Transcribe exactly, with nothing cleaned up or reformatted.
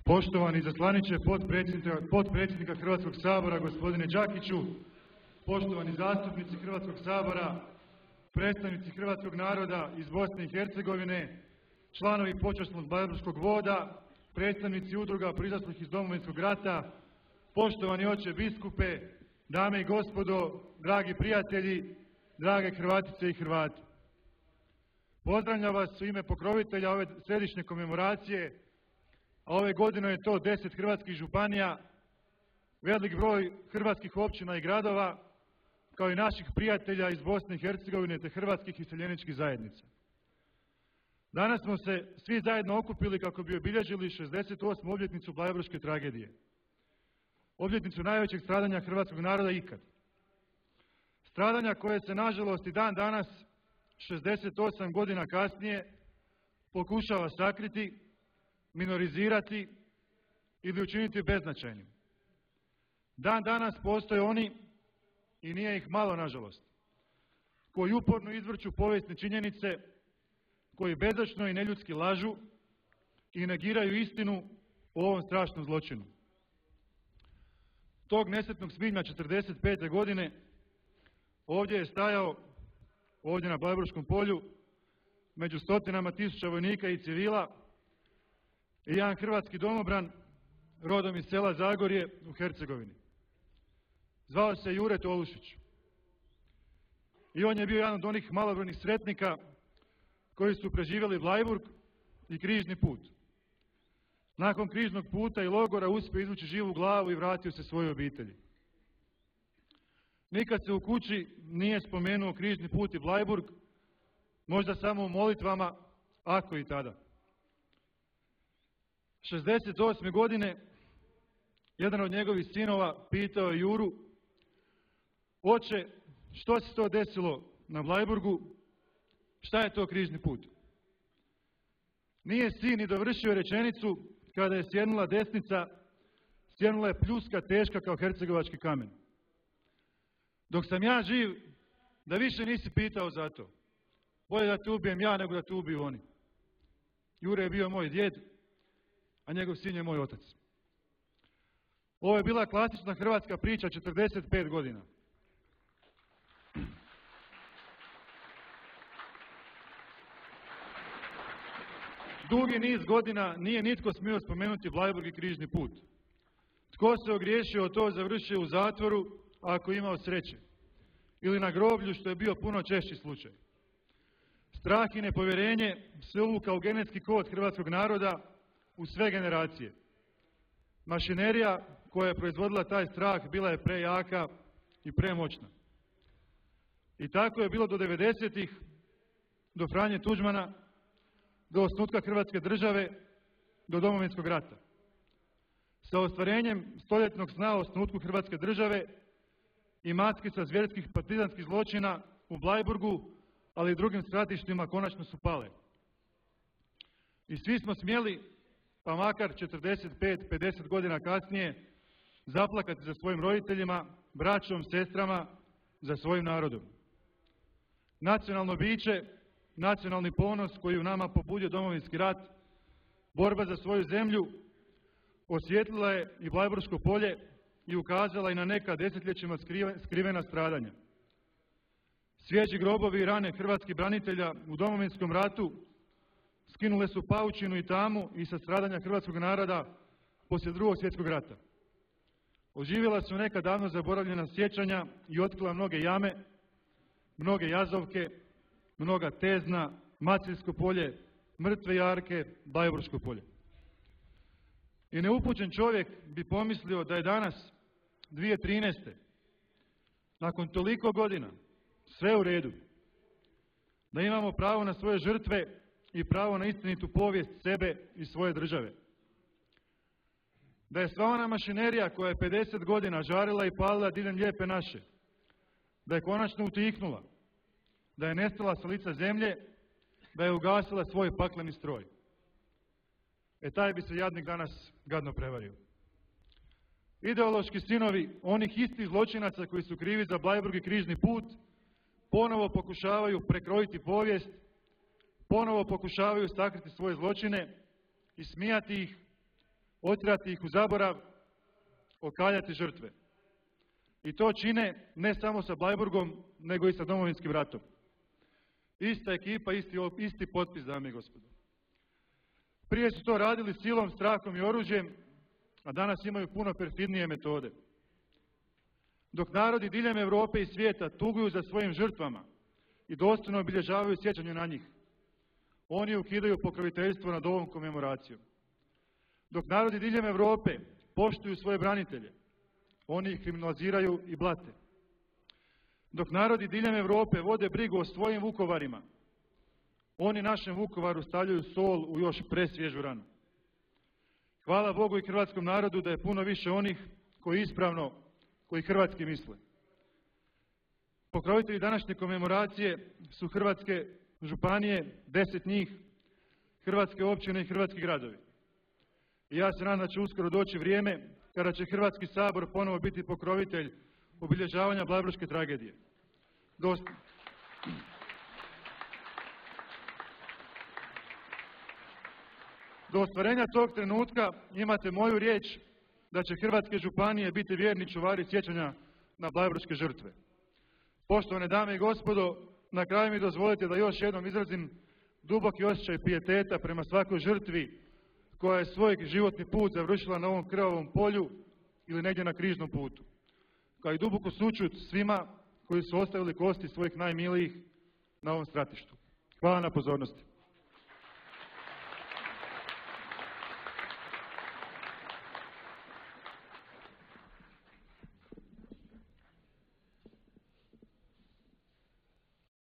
Poštovani izaslaniče potpredsjednika, potpredsjednika Hrvatskog sabora gospodine Đakiću, poštovani zastupnici Hrvatskog sabora, predstavnici hrvatskog naroda iz Bosne i Hercegovine, članovi počasnog bleiburškog voda, predstavnici udruga proizašlih iz Domovinskog rata, poštovani oče biskupe, dame i gospodo, dragi prijatelji, drage Hrvatice i Hrvati. Pozdravljam vas u ime pokrovitelja ove središnje komemoracije, a ove godine je to deset hrvatskih županija, velik broj hrvatskih općina i gradova, kao i naših prijatelja iz Bosne i Hercegovine te hrvatskih iseljeničkih zajednica. Danas smo se svi zajedno okupili kako bi obilježili šezdeset osmu obljetnicu bleiburške tragedije. Obljetnicu najvećeg stradanja hrvatskog naroda ikad. Stradanja koje se nažalost i dan danas, šezdeset osam godina kasnije, pokušava sakriti, minorizirati ili učiniti beznačajnim. Dan danas postoje oni, i nije ih malo nažalost, koji uporno izvrću povijesne činjenice, koji bezočno i neljudski lažu i negiraju istinu o ovom strašnom zločinu. Tog nesretnog svibnja četrdeset pete godine ovdje je stajao, ovdje na Bleiburškom polju, među stotinama tisuća vojnika i civila, i jedan hrvatski domobran rodom iz sela Zagorje u Hercegovini. Zvao se Jure Tolušić. I on je bio jedan od onih malobrojnih sretnika koji su preživjeli Bleiburg i križni put. Nakon križnog puta i logora uspio izvući živu glavu i vratio se svojoj obitelji. Nikad se u kući nije spomenuo križni put i Bleiburg, možda samo u molitvama, ako i tada. šezdeset osme godine jedan od njegovih sinova pitao je Juru: oče, što se to desilo na Bleiburgu, šta je to križni put? Nije sin ni dovršio rečenicu kada je sjenula desnica, sjenula je pljuska teška kao hercegovački kamen. Dok sam ja živ, da više nisi pitao za to. Bolje da te ubijem ja nego da te ubiju oni. Jure je bio moj djed, a njegov sin je moj otac. Ovo je bila klasična hrvatska priča četrdeset pet godina. Dugi niz godina nije nitko smio spomenuti Bleiburg i križni put. Tko se ogriješio o to završio u zatvoru, ako imao sreće, ili na groblju, što je bio puno češći slučaj. Strah i nepovjerenje se uvukao u genetski kod hrvatskog naroda u sve generacije. Mašinerija koja je proizvodila taj strah bila je prejaka i premoćna. I tako je bilo do devedesetih, do Franje Tuđmana, do osnutka Hrvatske države, do Domovinskog rata. Sa ostvarenjem stoljetnog sna o osnutku Hrvatske države i maskica zvjerskih partizanskih zločina u Bleiburgu, ali i drugim stratištima, konačno su pale. I svi smo smjeli, pa makar četrdeset pet do pedeset godina kasnije, zaplakati za svojim roditeljima, braćom, sestrama, za svojim narodom. Nacionalno biće, nacionalni ponos koji u nama pobudio Domovinski rat, borba za svoju zemlju, osvijetlila je i Bleiburško polje i ukazala i na neka desetljećima skrivena stradanja. Svježi grobovi i rane hrvatskih branitelja u Domovinskom ratu skinule su paučinu i tamu i sa stradanja hrvatskog naroda poslije Drugog svjetskog rata. Oživjela su neka davno zaboravljena sjećanja i otkrila mnoge jame, mnoge jazovke, mnoga Tezna, Maceljsko polje, Mrtve jarke, Bleiburško polje. I neupućen čovjek bi pomislio da je danas, dvije tisuće trinaeste, nakon toliko godina, sve u redu, da imamo pravo na svoje žrtve i pravo na istinitu povijest sebe i svoje države. Da je sva ona mašinerija koja je pedeset godina žarila i palila diljem lijepe naše, da je konačno utihnula, da je nestala sa lica zemlje, da je ugasila svoj pakleni stroj. E taj bi se jadnik danas gadno prevario. Ideološki sinovi onih istih zločinaca koji su krivi za Bleiburg i križni put ponovo pokušavaju prekrojiti povijest, ponovo pokušavaju sakriti svoje zločine i smijati ih, otjerati ih u zaborav, okaljati žrtve. I to čine ne samo sa Bleiburgom, nego i sa Domovinskim ratom. Ista ekipa, isti, isti potpis, dame i gospodo. Prije su to radili silom, strahom i oružjem, a danas imaju puno perfidnije metode. Dok narodi diljem Europe i svijeta tuguju za svojim žrtvama i dostojno obilježavaju sjećanje na njih, oni ukidaju pokroviteljstvo nad ovom komemoracijom. Dok narodi diljem Europe poštuju svoje branitelje, oni ih kriminaliziraju i blate. Dok narodi diljem Europe vode brigu o svojim Vukovarima, oni našem Vukovaru stavljaju sol u još presvježu ranu. Hvala Bogu i hrvatskom narodu da je puno više onih koji ispravno, koji hrvatski misle. Pokrovitelji današnje komemoracije su hrvatske županije, deset njih, hrvatske općine i hrvatski gradovi. I ja se nadam da će uskoro doći vrijeme kada će Hrvatski sabor ponovo biti pokrovitelj obilježavanja bleiburške tragedije. Dost... Do ostvarenja tog trenutka imate moju riječ da će hrvatske županije biti vjerni čuvari sjećanja na bleiburške žrtve. Poštovane dame i gospodo, na kraju mi dozvolite da još jednom izrazim duboki osjećaj pijeteta prema svakoj žrtvi koja je svoj životni put završila na ovom krvavom polju ili negdje na križnom putu. Kao i duboku sućut svima koji su ostavili kosti svojih najmilijih na ovom stratištu. Hvala na pozornosti.